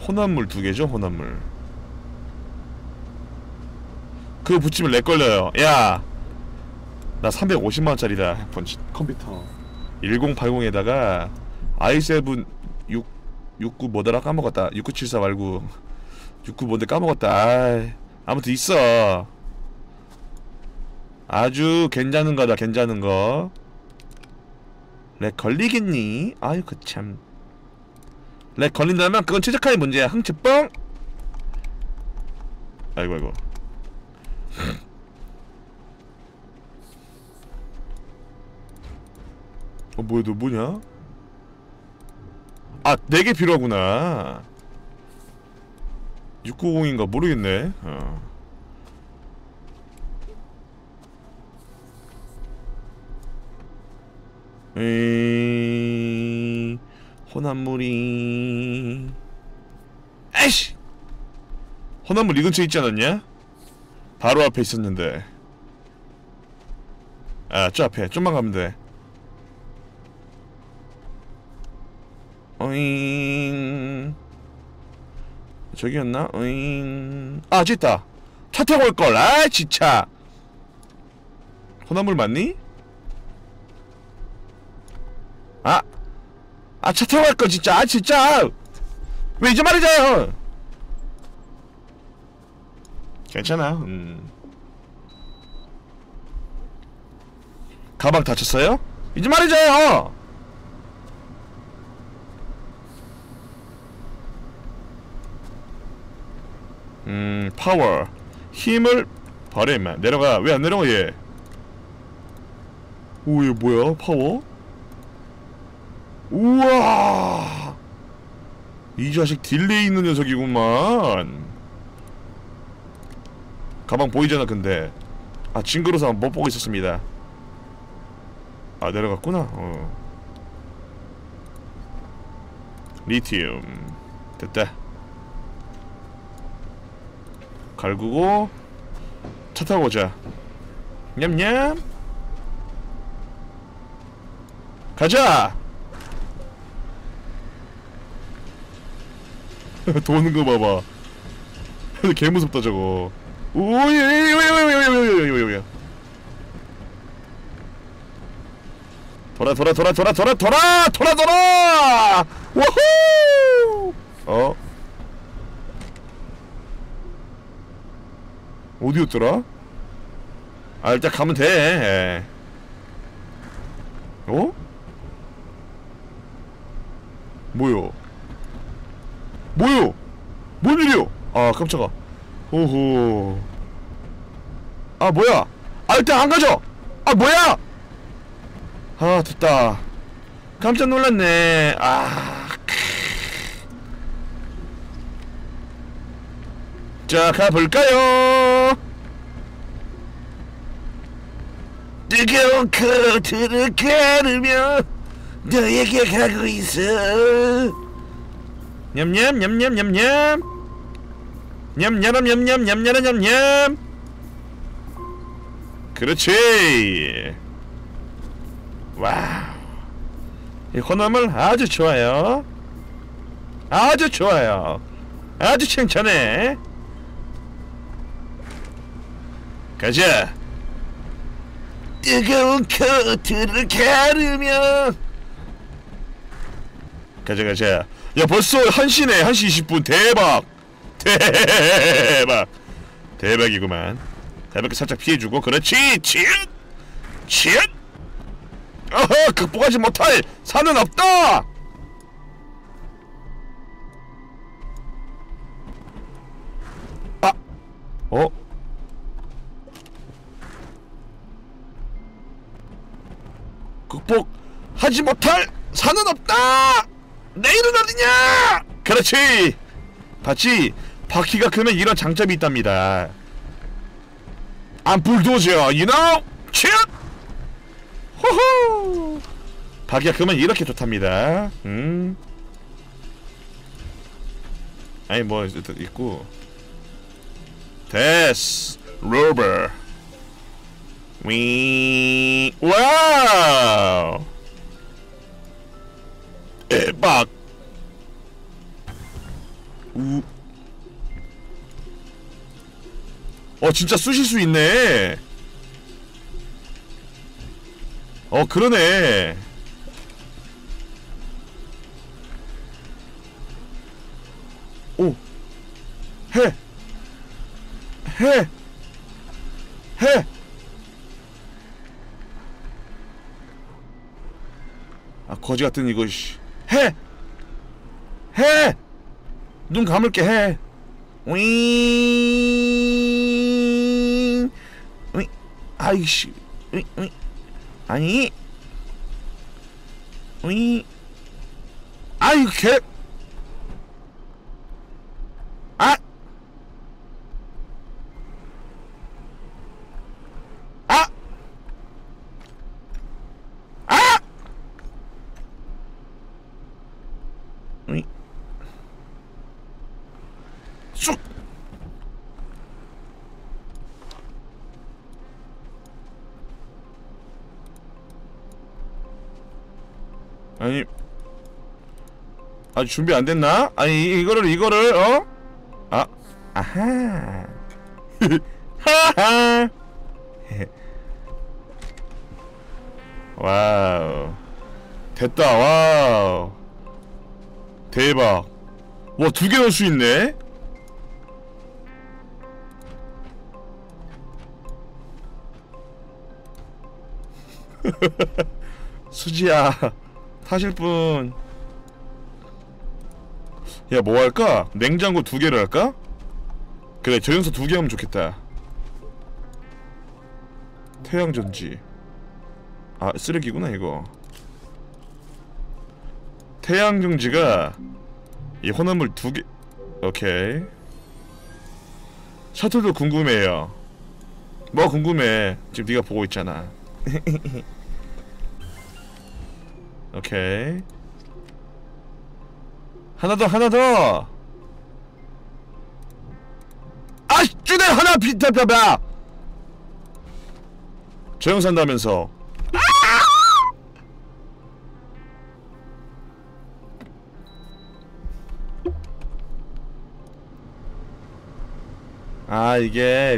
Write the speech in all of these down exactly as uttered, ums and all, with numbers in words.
혼합물 두 개죠, 혼합물. 그거 붙이면 렉 걸려요. 야! 나 삼백오십만 원짜리다. 컴퓨터. 천팔십에다가 아이 세븐 육, 육십구 뭐더라? 까먹었다. 육구칠사 말고 육십구 뭔데 까먹었다. 아이, 아무튼 있어. 아주 괜찮은 거다, 괜찮은 거. 렉 걸리겠니? 아유, 그 참. 렉 걸린다면 그건 최적화의 문제야. 흥치 뻥! 아이고, 아이고. 어, 뭐야, 너 뭐냐? 아, 네 개 필요하구나. 육구공인가 모르겠네. 어. 에이... 혼합물이... 에이씨! 혼합물 이 근처에 있지 않았냐? 바로 앞에 있었는데. 아, 저 앞에. 좀만 가면 돼. 어잉... 저기였나? 어잉... 아, 저기 있다! 차 타고 올걸! 아, 진짜! 혼합물 맞니? 아! 아, 차 타고 갈걸, 진짜! 아, 진짜! 왜 이제 말이잖아요! 괜찮아. 음. 가방 다쳤어요? 이제 말이죠. 음, 파워. 힘을 발휘. 내려가. 왜 안 내려가 얘? 오, 얘 뭐야? 파워? 우와. 이 자식 딜레이 있는 녀석이구만. 가방 보이잖아. 근데 아, 징그러서 못 보고 있었습니다. 아, 내려갔구나. 어. 리튬 됐다. 갈구고 차 타고 오자. 냠냠. 가자. 도는 거 봐봐. 개 무섭다 저거. 오예예예예예예예예예예. 돌아 돌아 돌아 돌아 돌아 돌아 돌아 돌아. 와후. 어? 어디였더라? 아, 일단 가면 돼. 어? 뭐요? 뭐요? 뭔 일이요? 아, 깜짝아. 오호. 아, 뭐야? 아, 일단 안 가죠. 아, 뭐야? 아, 됐다. 깜짝 놀랐네. 아. 자, 가볼까요? 뜨거운 커튼을 가르며 너에게 가고 있어. 냠냠 냠냠 냠냠 냠냠 냠냠 냠냠 냠냠. 그렇지. 와우. 이 혼합물 아주 좋아요. 아주 좋아요. 아주 칭찬해. 가자. 뜨거운 커튼을 가르며. 가자 가자. 야, 벌써 한 시네. 한 시 이십 분. 대박. 대박. 대박이구만. 가볍게 살짝 피해주고. 그렇지. 치읓 치읓. 어허, 극복하지 못할 산은 없다. 아. 어? 극복하지 못할 산은 없다. 내일은 어디냐? 그렇지. 봤지? 바퀴가 크면 이런 장점이 있답니다. 안 불도저, you know? 쉿! 호호! 바퀴가 크면 이렇게 좋답니다. 음. 아니, 뭐, 있고. 됐어. 로버. 위. 와우! 대박! 우. 어 진짜 쑤실 수 있네. 어 그러네. 오. 해. 해. 해. 아 거지 같은 이거 씨. 해. 해. 눈 감을게 해. 윙. 윙. 아이씨. 윙. 윙. 아니. 윙. 아이 개. 아. 아. 아. 윙. 쑥. 아니 아직 준비 안 됐나? 아니 이거를 이거를 어? 아 아하 하하 와우 됐다 와우 대박 와 두 개 넣을 수 있네 수지야 타실 분. 야, 뭐 할까? 냉장고 두 개를 할까? 그래, 저연소 두 개 하면 좋겠다. 태양전지. 아, 쓰레기구나, 이거. 태양전지가 이 혼합물 두 개. 오케이. 셔틀도 궁금해요. 뭐 궁금해? 지금 네가 보고 있잖아. 오케이. 하나 더 하나 더. 아 쭈네 하나 비타봐봐. 저 형 산다면서. 아 이게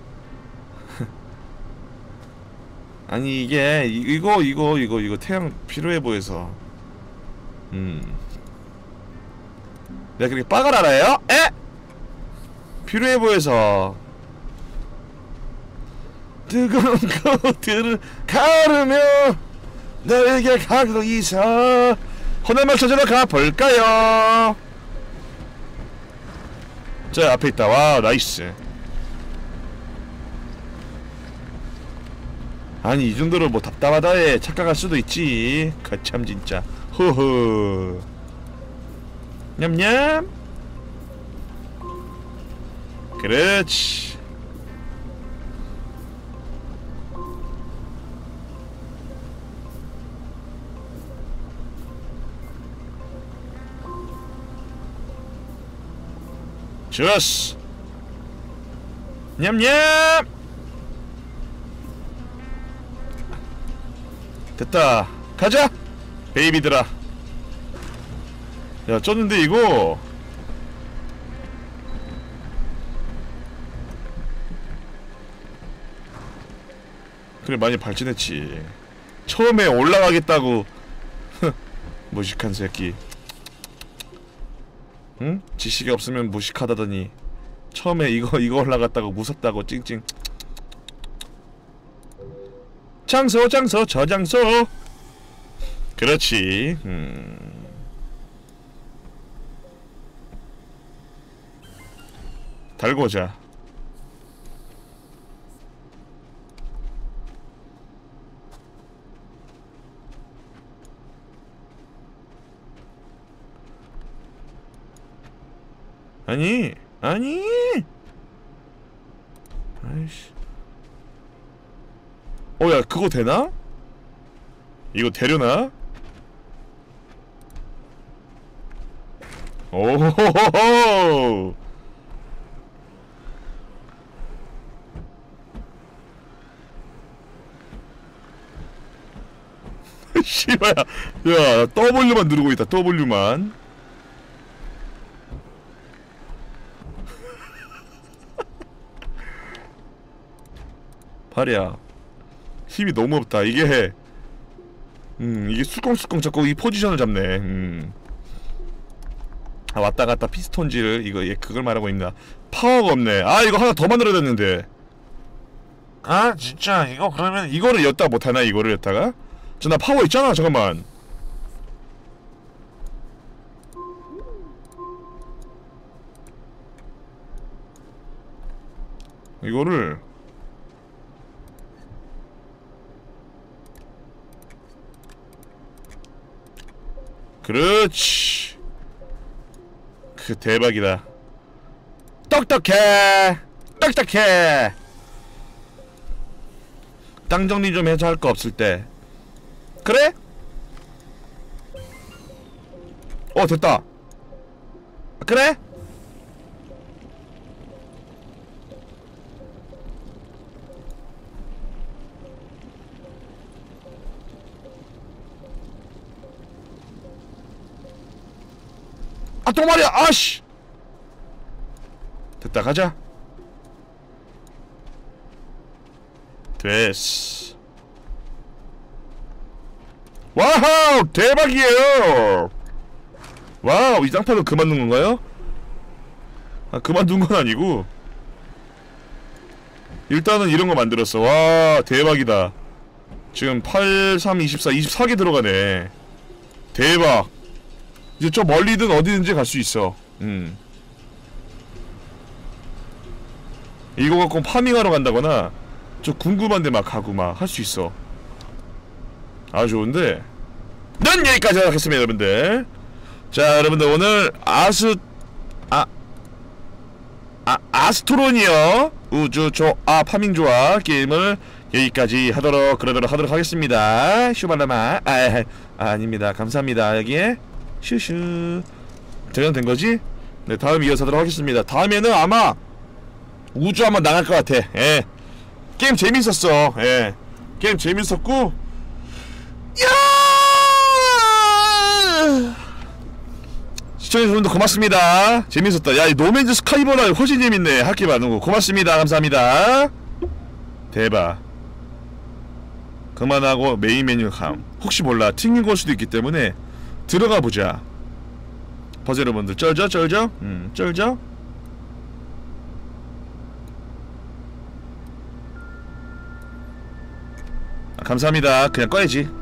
아니 이게 이, 이거 이거 이거 이거 태양 필요해 보여서 음 내가 그렇게 빡을 알아요? 에? 필요해 보여서 뜨거운 코트를 가르며 너에게 가고 있어 혼합물 찾으러 가볼까요? 저 앞에 있다. 와 나이스. 아니 이 정도로 뭐 답답하다에 착각할 수도 있지. 거참 진짜. 호호. 냠냠. 그렇지. 좋았어. 냠냠. 됐다. 가자 베이비들아. 야 쪘는데 이거 그래 많이 발전했지. 처음에 올라가겠다고 무식한 새끼. 응? 지식이 없으면 무식하다더니 처음에 이거 이거 올라갔다고 무섭다고 찡찡. 장소 장소 저장소. 그렇지. 음. 달고 오자. 아니 아니 아이씨. 어야 그거 되나? 이거 되려나? 오호호호. 씨발 야 W만 누르고 있다. W만. 활약. 힘이 너무 없다. 이게 음 이게 수컹수컹 자꾸 이 포지션을 잡네. 음 아, 왔다갔다 피스톤질 이거 얘 그걸 말하고 있나. 파워가 없네. 아 이거 하나 더 만들어야 됐는데. 아 진짜 이거 그러면 이거를 였다 못하나. 이거를 였다가 저 나 파워 있잖아. 잠깐만. 이거를 그렇지. 그 대박이다. 똑똑해 똑똑해. 땅 정리 좀 해서 할 거 없을 때. 그래? 어 됐다. 그래? 아 또 말이야. 아씨 됐다. 가자. 됐어. 와우 대박이에요. 와우 이 땅파도 그만둔 건가요? 아 그만둔 건 아니고 일단은 이런 거 만들었어. 와 대박이다. 지금 팔, 삼, 이십사, 이십사 개 들어가네. 대박. 이제 저 멀리든 어디든지 갈 수 있어. 음 이거 갖고 파밍하러 간다거나 저 궁금한데 막 가고 막 할 수 있어. 아주 좋은데 는 여기까지 하겠습니다 여러분들. 자 여러분들 오늘 아스 아 아 아스트로니어 우주 조아 파밍 조아 게임을 여기까지 하도록 그러도록 하도록 하겠습니다. 슈발라마 아, 아 아닙니다. 감사합니다. 여기에 슈슈 대전된 거지? 네 다음 이어서 하도록 하겠습니다. 다음에는 아마 우주 한번 나갈 것 같아. 예 게임 재밌었어. 예 게임 재밌었고 야 시청해주셔서 고맙습니다. 재밌었다. 야 이 노맨즈 스카이보다 훨씬 재밌네. 할게 많은 거 고맙습니다. 감사합니다. 대박. 그만하고 메인 메뉴 감. 혹시 몰라 튕긴 걸 수도 있기 때문에 들어가 보자. 버즈 여러분들 쩔죠 쩔죠? 음 쩔죠? 아, 감사합니다. 그냥 꺼야지.